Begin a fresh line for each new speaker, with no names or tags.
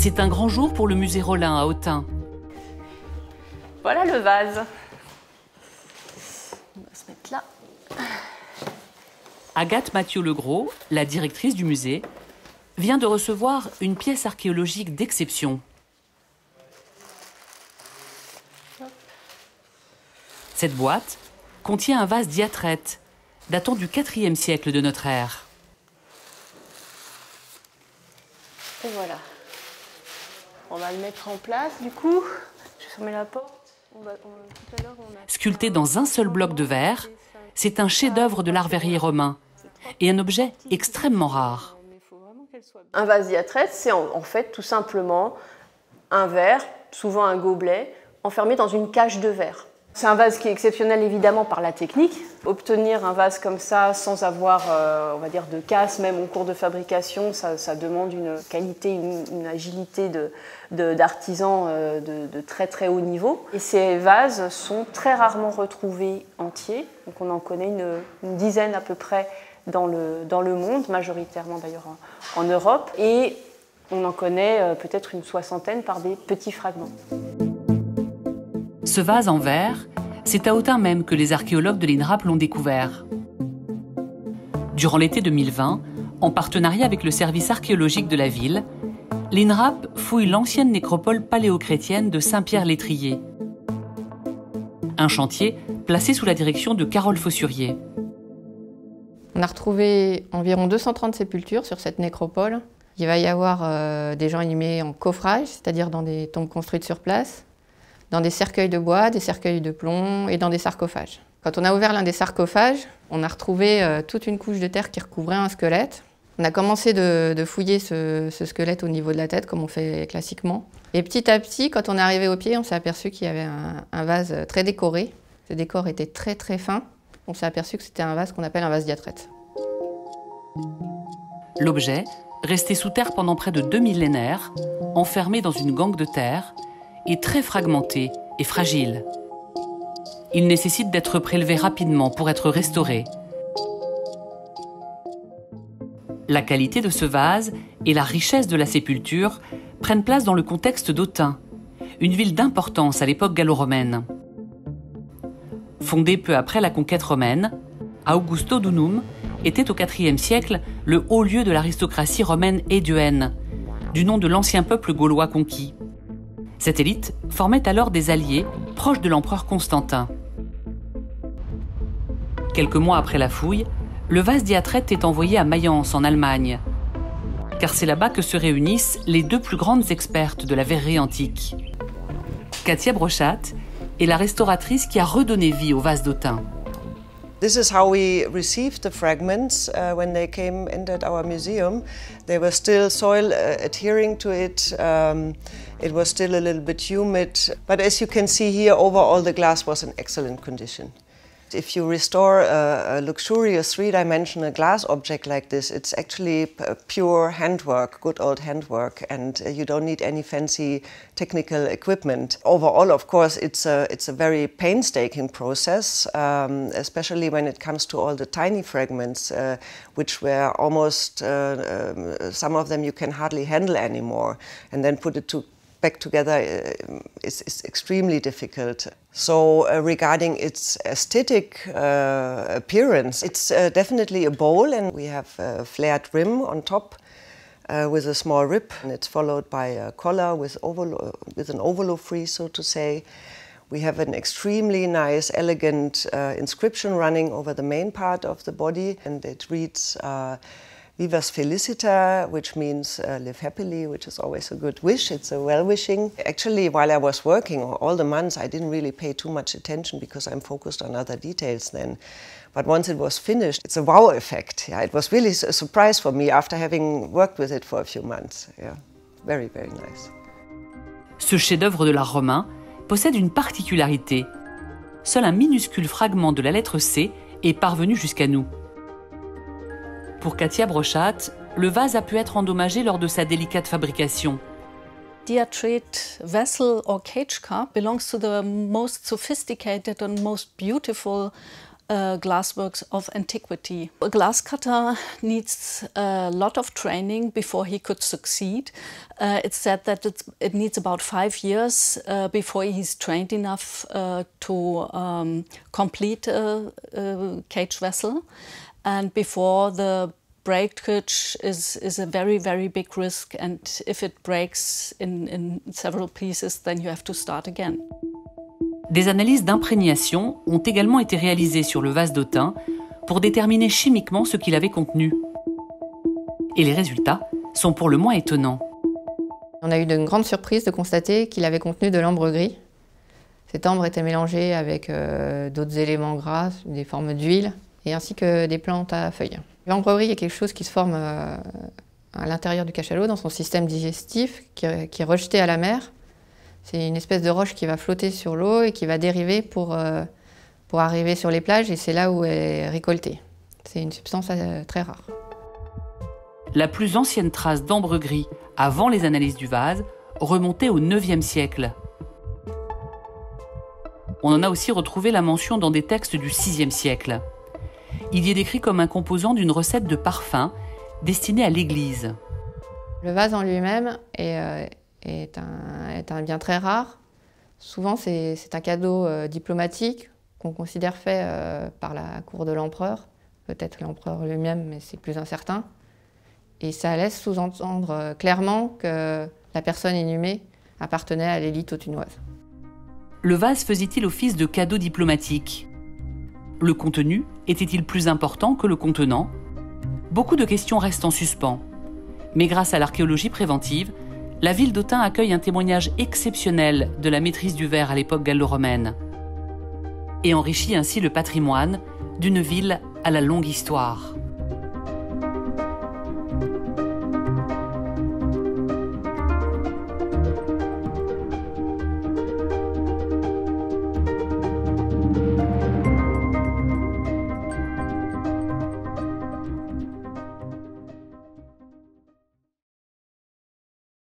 C'est un grand jour pour le musée Rollin à Autun.
Voilà le vase. On va se mettre là.
Agathe Mathieu-Legros, la directrice du musée, vient de recevoir une pièce archéologique d'exception. Cette boîte contient un vase diatrète datant du IVe siècle de notre ère.
Et voilà. On va le mettre en place du coup. Je vais fermer la porte.
Sculpté dans un seul bloc de verre, c'est un chef-d'œuvre de l'art verrier romain et un objet extrêmement rare.
Un vase diatrète, c'est en fait tout simplement un verre, souvent un gobelet, enfermé dans une cage de verre. C'est un vase qui est exceptionnel évidemment par la technique. Obtenir un vase comme ça sans avoir, on va dire, de casse, même en cours de fabrication, ça demande une qualité, une agilité d'artisans de très très haut niveau. Et ces vases sont très rarement retrouvés entiers. Donc on en connaît une dizaine à peu près dans le monde, majoritairement d'ailleurs en Europe. Et on en connaît peut-être une soixantaine par des petits fragments.
Ce vase en verre, c'est à Autun même que les archéologues de l'INRAP l'ont découvert. Durant l'été 2020, en partenariat avec le service archéologique de la ville, l'INRAP fouille l'ancienne nécropole paléochrétienne de Saint-Pierre-l'Étrier. Un chantier placé sous la direction de Carole Fossurier.
On a retrouvé environ 230 sépultures sur cette nécropole. Il va y avoir des gens inhumés en coffrage, c'est-à-dire dans des tombes construites sur place, dans des cercueils de bois, des cercueils de plomb et dans des sarcophages. Quand on a ouvert l'un des sarcophages, on a retrouvé toute une couche de terre qui recouvrait un squelette. On a commencé de fouiller ce squelette au niveau de la tête, comme on fait classiquement. Et petit à petit, quand on est arrivé au pied, on s'est aperçu qu'il y avait un vase très décoré. Ce décor était très très fin. On s'est aperçu que c'était un vase qu'on appelle un vase diatrète.
L'objet, resté sous terre pendant près de 2 millénaires, enfermé dans une gangue de terre, est très fragmenté et fragile. Il nécessite d'être prélevé rapidement pour être restauré. La qualité de ce vase et la richesse de la sépulture prennent place dans le contexte d'Autun, une ville d'importance à l'époque gallo-romaine. Fondée peu après la conquête romaine, Augusto Dunum était au IVe siècle le haut lieu de l'aristocratie romaine éduenne, du nom de l'ancien peuple gaulois conquis. Cette élite formait alors des alliés proches de l'empereur Constantin. Quelques mois après la fouille, le vase diatrète est envoyé à Mayence, en Allemagne, car c'est là-bas que se réunissent les deux plus grandes expertes de la verrerie antique. Katia Brochat est la restauratrice qui a redonné vie au vase d'Autun.
This is how we received the fragments when they entered our museum. They were still soil adhering to it. It was still a little bit humid. But as you can see here, overall the glass was in excellent condition. If you restore a luxurious three-dimensional glass object like this, it's actually pure handwork, good old handwork, and you don't need any fancy technical equipment. Overall, of course, it's a very painstaking process, especially when it comes to all the tiny fragments, which were almost, some of them you can hardly handle anymore, and then put it back together is extremely difficult. So regarding its aesthetic appearance, it's definitely a bowl, and we have a flared rim on top with a small rib, and it's followed by a collar with an ovolo frieze, so to say. We have an extremely nice, elegant inscription running over the main part of the body, and it reads Vivas Felicita, which means live happily, which is always a good wish. It's a well-wishing. Actually, while I was working all the months, I didn't really pay too much attention because I'm focused on other details then. But once it was finished, it's a wow effect. Yeah, it was really a surprise for me after having worked with it for a few months. Yeah, very, very nice.
Ce chef-d'œuvre de l'art romain possède une particularité. Seul un minuscule fragment de la lettre C est parvenu jusqu'à nous. Pour Katia Brochat, le vase a pu être endommagé lors de sa délicate fabrication.
Diatrate vessel or cage cup belongs to the most sophisticated and most beautiful glassworks of antiquity. A glass cutter needs a lot of training before he could succeed. It's said that it needs about 5 years before he's trained enough to complete a cage vessel, and before the breakage is a very, very big risk, and if it breaks in several pieces, then you have to start again.
Des analyses d'imprégnation ont également été réalisées sur le vase d'Autun pour déterminer chimiquement ce qu'il avait contenu. Et les résultats sont pour le moins étonnants.
On a eu de grandes surprises de constater qu'il avait contenu de l'ambre gris. Cet ambre était mélangé avec d'autres éléments gras, des formes d'huile, et ainsi que des plantes à feuilles. L'ambre gris est quelque chose qui se forme à l'intérieur du cachalot, dans son système digestif, qui est rejeté à la mer. C'est une espèce de roche qui va flotter sur l'eau et qui va dériver pour arriver sur les plages, et c'est là où elle est récoltée. C'est une substance très rare.
La plus ancienne trace d'ambre gris avant les analyses du vase remontait au IXe siècle. On en a aussi retrouvé la mention dans des textes du VIe siècle. Il y est décrit comme un composant d'une recette de parfum destinée à l'église.
Le vase en lui-même est un bien très rare. Souvent, c'est un cadeau diplomatique qu'on considère fait par la cour de l'empereur, peut-être l'empereur lui-même, mais c'est plus incertain. Et ça laisse sous-entendre clairement que la personne inhumée appartenait à l'élite autunoise.
Le vase faisait-il office de cadeau diplomatique? Le contenu était-il plus important que le contenant? Beaucoup de questions restent en suspens. Mais grâce à l'archéologie préventive, la ville d'Autun accueille un témoignage exceptionnel de la maîtrise du verre à l'époque gallo-romaine et enrichit ainsi le patrimoine d'une ville à la longue histoire.